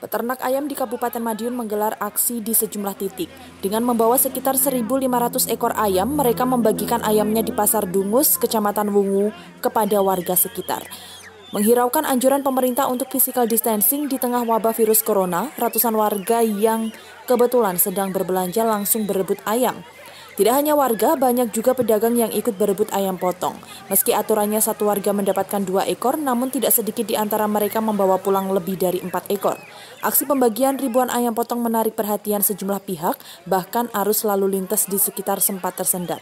Peternak ayam di Kabupaten Madiun menggelar aksi di sejumlah titik. Dengan membawa sekitar 1.500 ekor ayam, mereka membagikan ayamnya di Pasar Dungus, Kecamatan Wungu, kepada warga sekitar. Menghiraukan anjuran pemerintah untuk physical distancing di tengah wabah virus corona, ratusan warga yang kebetulan sedang berbelanja langsung berebut ayam. Tidak hanya warga, banyak juga pedagang yang ikut berebut ayam potong. Meski aturannya satu warga mendapatkan 2 ekor, namun tidak sedikit di antara mereka membawa pulang lebih dari 4 ekor. Aksi pembagian ribuan ayam potong menarik perhatian sejumlah pihak, bahkan arus lalu lintas di sekitar sempat tersendat.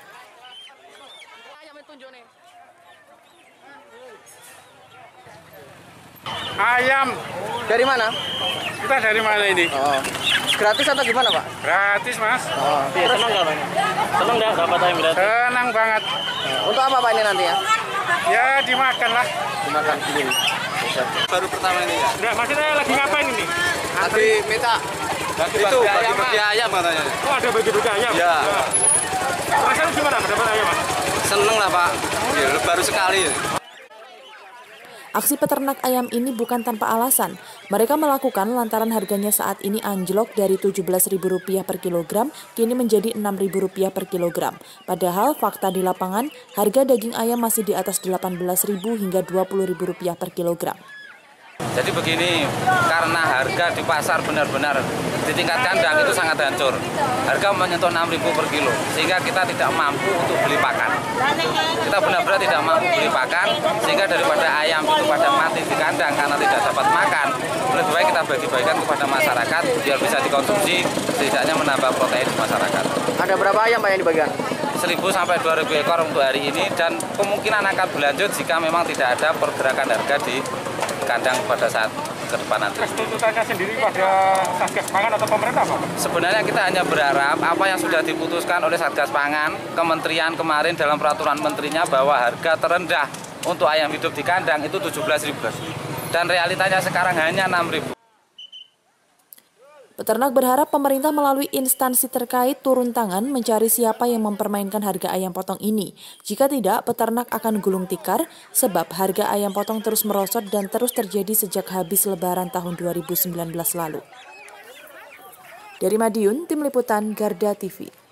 Ayam dari mana? Kita dari mana ini? Oh. Gratis atau gimana, Pak? Gratis, Mas. Oh. Iya, senang nggak, Pak? Senang nggak dapat ayam gratis? Senang banget. Untuk apa, Pak, ini nanti ya? Ya, dimakan lah. Dimakan sendiri. Baru pertama ini ya? Enggak, maksudnya lagi ngapain ini? Lagi minta bagi ayam katanya. Oh, ada bagi-bagi ayam? Ya. Rasanya gimana dapat ayam, Mas? Seneng lah, Pak. Ya, baru sekali. Aksi peternak ayam ini bukan tanpa alasan. Mereka melakukan lantaran harganya saat ini anjlok dari Rp17.000 per kilogram, kini menjadi Rp6.000 per kilogram. Padahal fakta di lapangan, harga daging ayam masih di atas Rp18.000 hingga Rp20.000 per kilogram. Jadi begini, karena harga di pasar benar-benar di tingkat kandang itu sangat hancur. Harga menyentuh Rp6.000 per kilo, sehingga kita tidak mampu untuk beli pakan. Kita benar-benar tidak mampu beli pakan, sehingga daripada ayam itu pada mati di kandang karena tidak dapat makan, lebih baik kita bagi-bagikan kepada masyarakat biar bisa dikonsumsi, setidaknya menambah protein di masyarakat. Ada berapa ayam, Pak, yang dibagikan? 1.000 sampai 2.000 ekor untuk hari ini, dan kemungkinan akan berlanjut jika memang tidak ada pergerakan harga di kandang pada saat ke depan nanti. Tuntutannya sendiri pada Satgas Pangan atau pemerintah, Pak? Sebenarnya kita hanya berharap apa yang sudah diputuskan oleh Satgas Pangan, Kementerian kemarin dalam peraturan menterinya bahwa harga terendah untuk ayam hidup di kandang itu Rp17.000. Dan realitanya sekarang hanya Rp6.000. Peternak berharap pemerintah melalui instansi terkait turun tangan mencari siapa yang mempermainkan harga ayam potong ini. Jika tidak, peternak akan gulung tikar sebab harga ayam potong terus merosot dan terus terjadi sejak habis Lebaran tahun 2019 lalu. Dari Madiun, Tim Liputan Garda TV.